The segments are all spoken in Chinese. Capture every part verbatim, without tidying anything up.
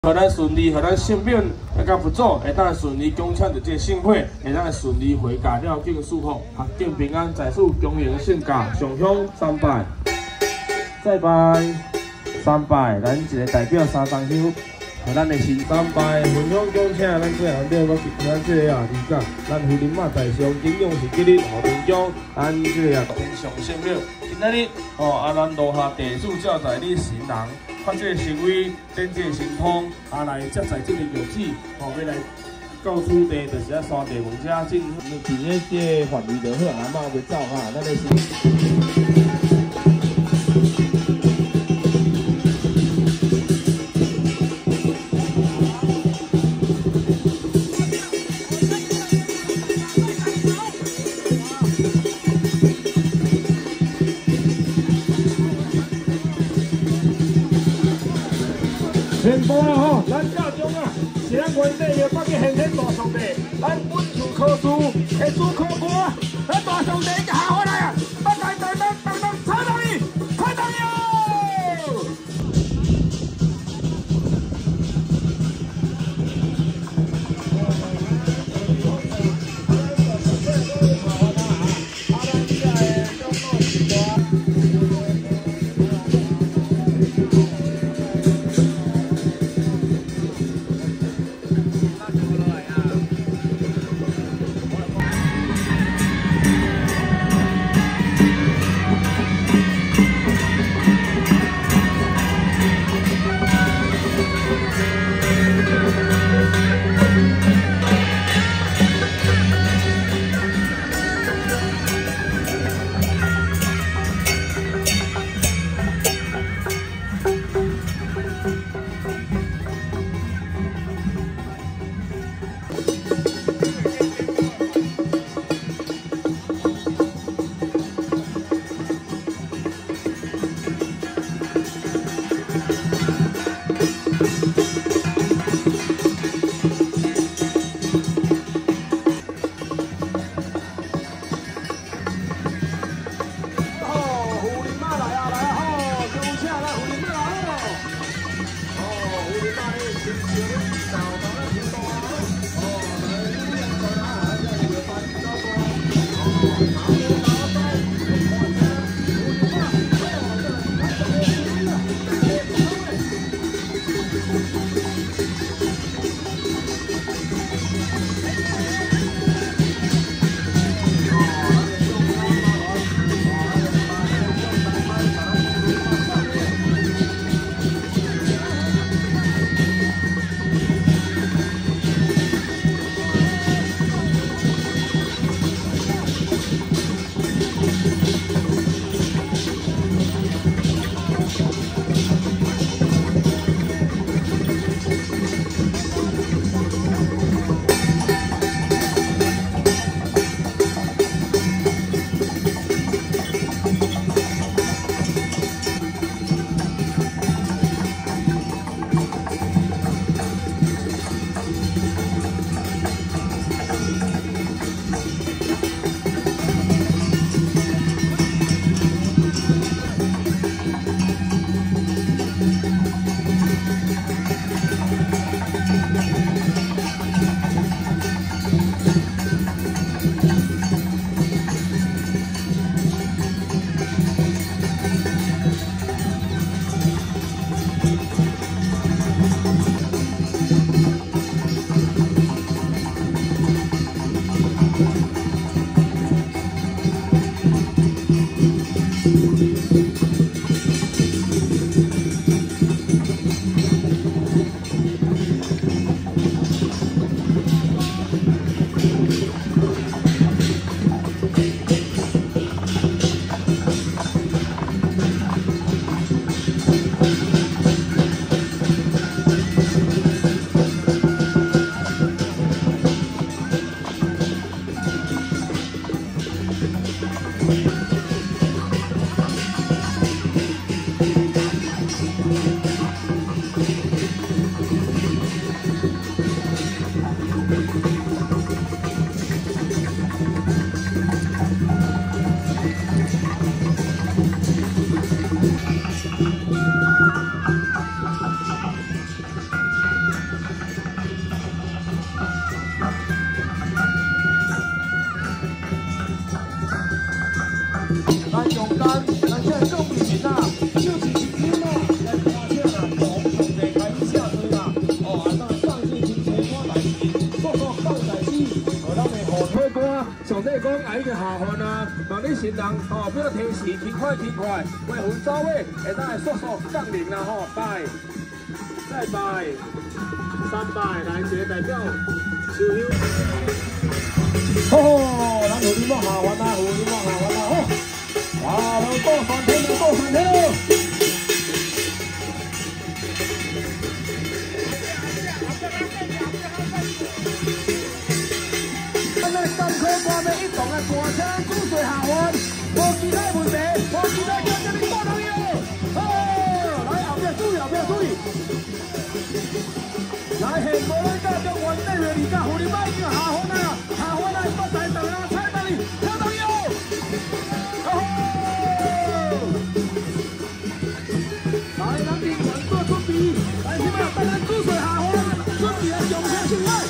互咱顺利，互咱性命啊甲佛祖会当顺利恭请着这圣品，会当顺利回家了敬祝福，合境平安，在此恭迎圣驾上香三拜，再拜三拜，咱一个代表三炷香，互咱的新三拜分享恭请咱这行了，我咱这个啊二甲，咱夫人嘛在上景仰是吉日，后天将咱这个啊天上圣命，今仔日哦啊咱落下地主教在你神人。 发这神威，展这神通，啊来接在这个日子，吼、哦、要来到此地，就是啊山地门遮进，伫咧这范围就好，阿妈袂走哈，咱个是。 全部啦吼，咱教中啊，是咱原地的北极先天大上帝，咱本事考试，下主考过，咱大上帝下回来啊，咱来等等等等，踩到伊，踩到伊哦！ 已经下班啊，望你新人吼，不要提示，轻快轻快，过分走位，会当来速速降临啦吼，拜，再拜，三拜，来一个代表收休。哦，咱互你莫下班啦，互你莫下班啦吼，啊，能过三天就过三天咯。 大车主帅下弯，无其他问题，无其他叫叫你大朋友。好，来后壁注意，后壁注意。来，现无咱家中原地月二甲互你买已经下弯啦，下弯啦，发财到啦，菜到你，大朋友。好，来，咱兵员做准备，来，起码等咱主帅下弯，准备来上车上来。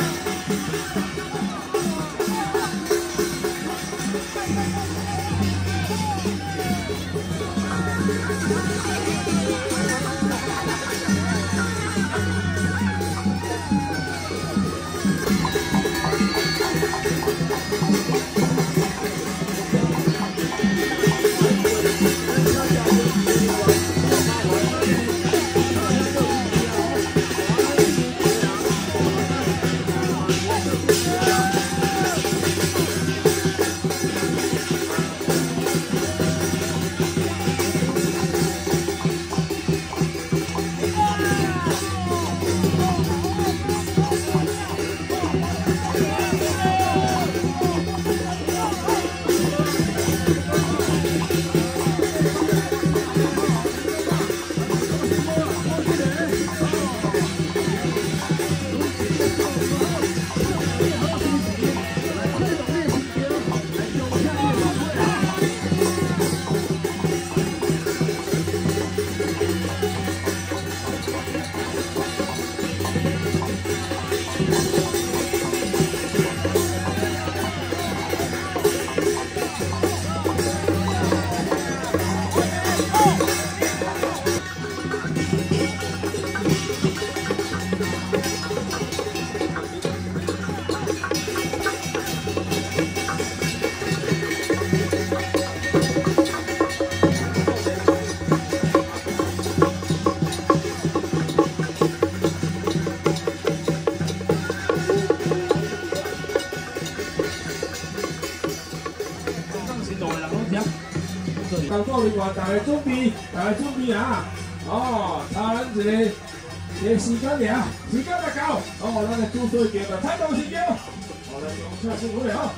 工作人员，大家准备，大家准备啊！哦，差咱一个一个时间尔，时间来到，哦，咱个主帅叫个采动时间，哦，来上车辛苦了。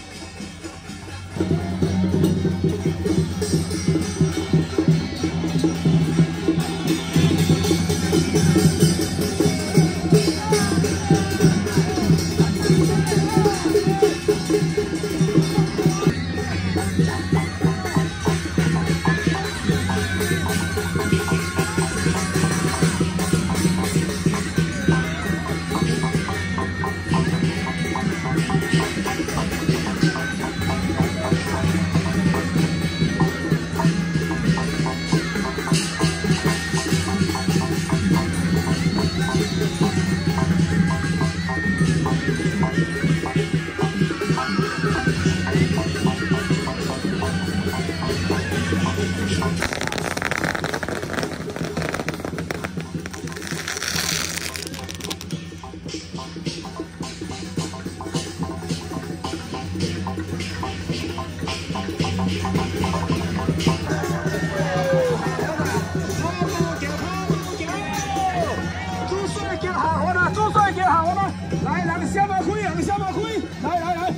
来，人小马开，人小马开，来来来。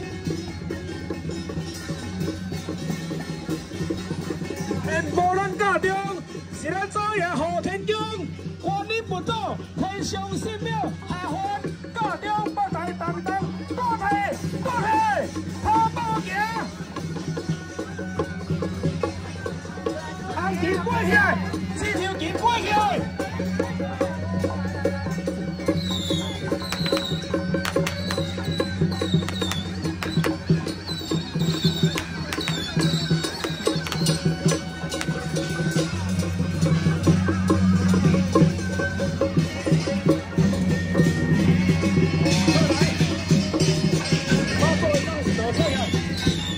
现无咱家中，是咱祖爷昊天宫，观音佛祖，天上神庙，下凡家中八大当当，多谢多谢，好报行。红旗挂起来，气球旗挂起来。 来，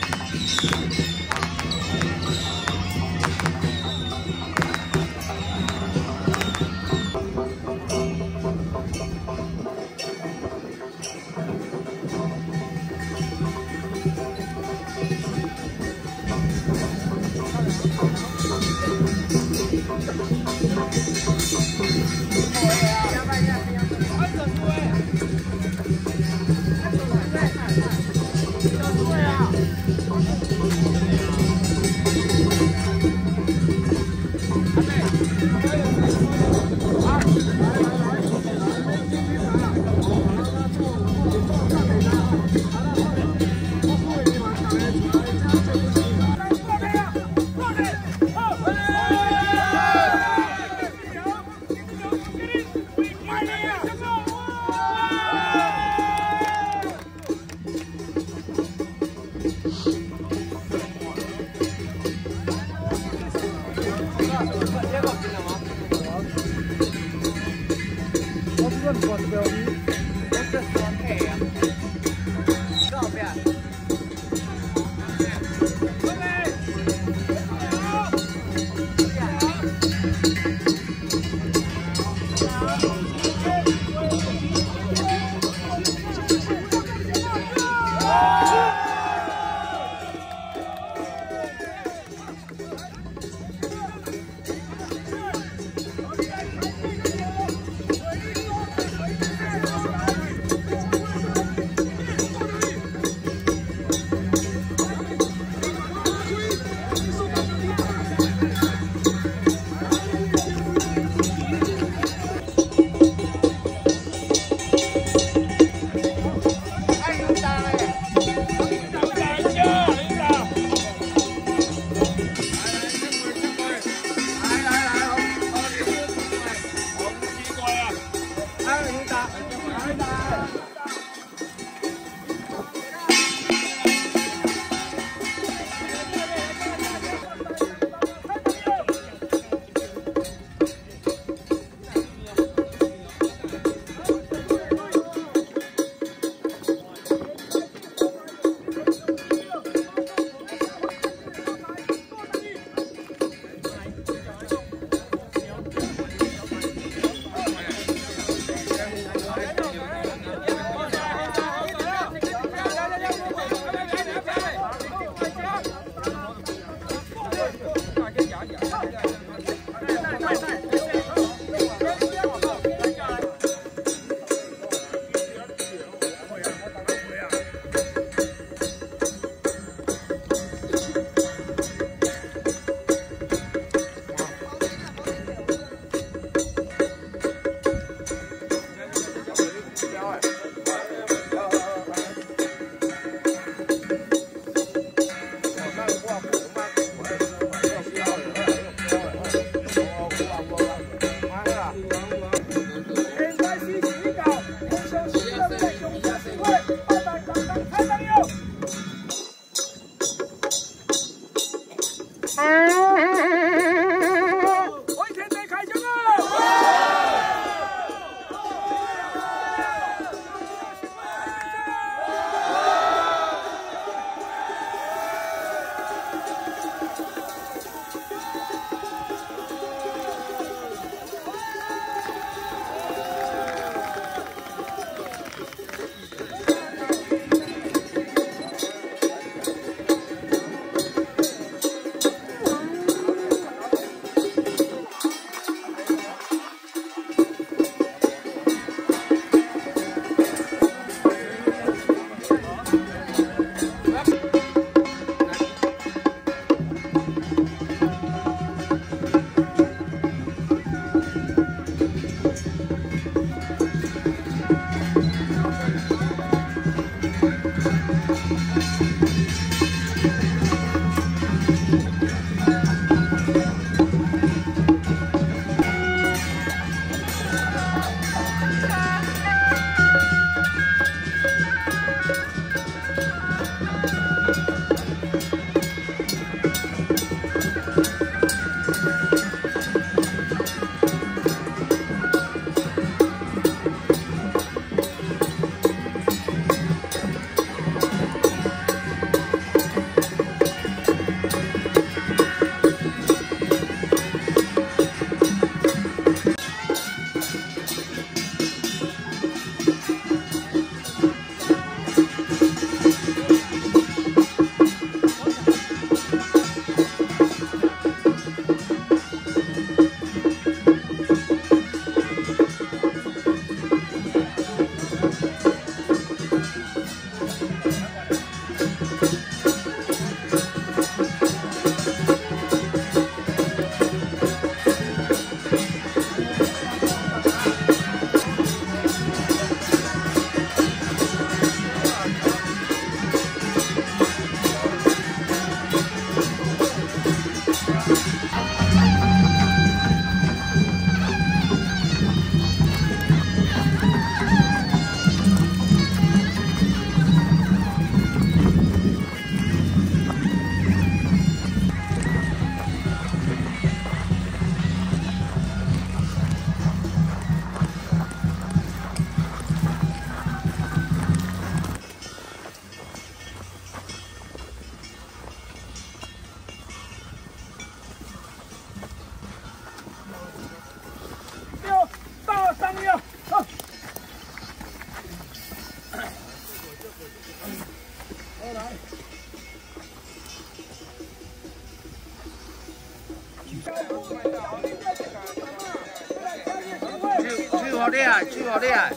厉害！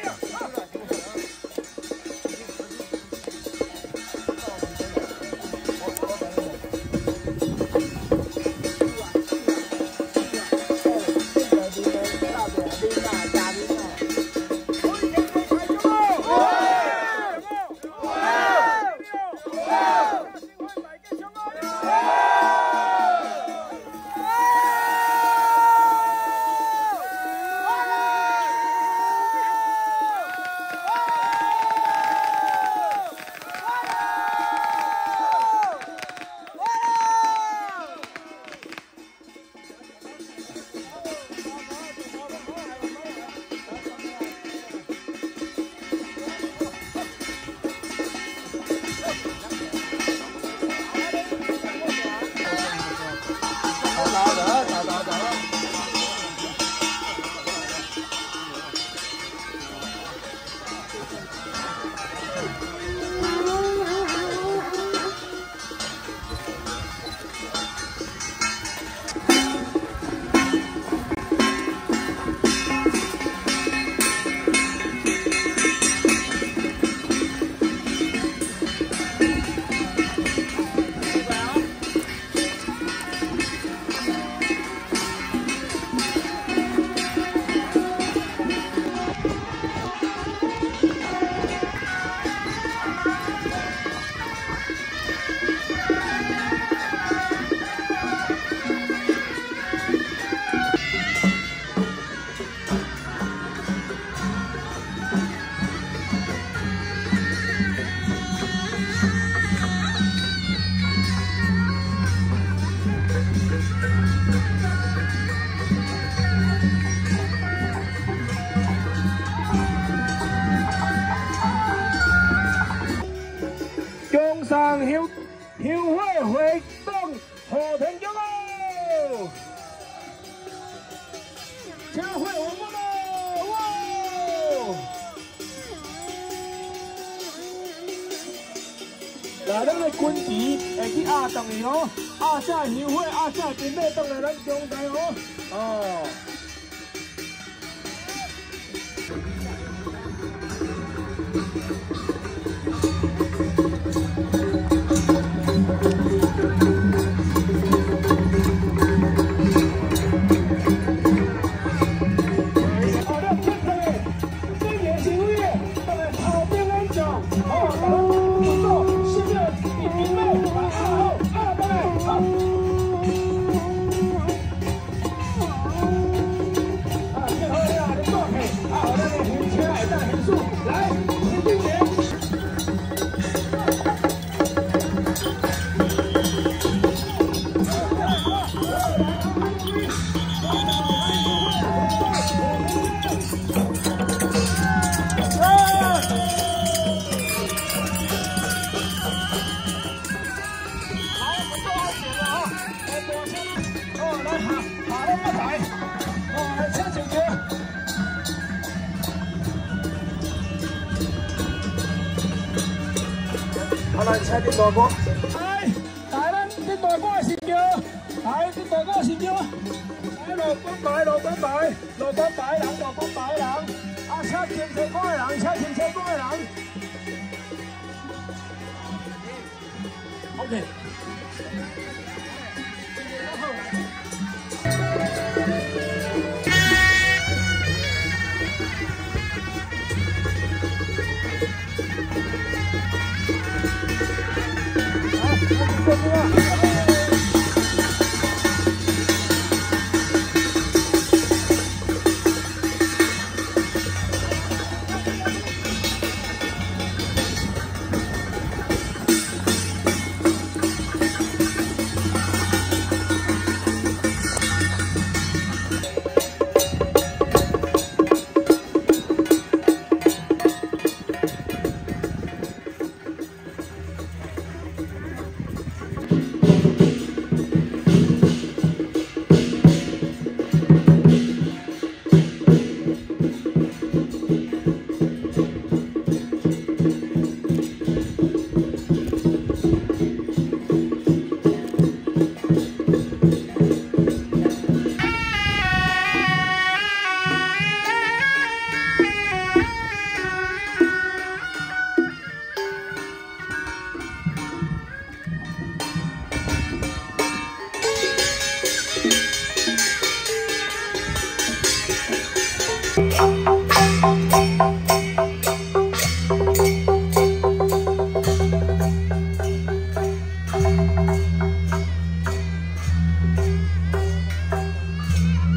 江山香香火回荡和平江哦，车会我们喽！哇！来，咱个军旗会去压动伊哦，压下香火，压下金马动来咱中台哦，哦。 啊，来车顶大哥，来，来咱顶大哥的神轿，来顶大哥的神轿，来落关牌，落关牌，落关牌人，落关牌人，啊，车停车过的人，车停车过的人 ，OK。 you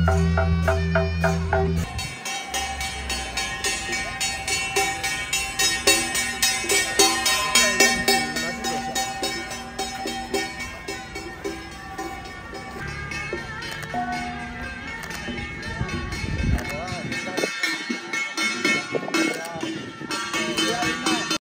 拜。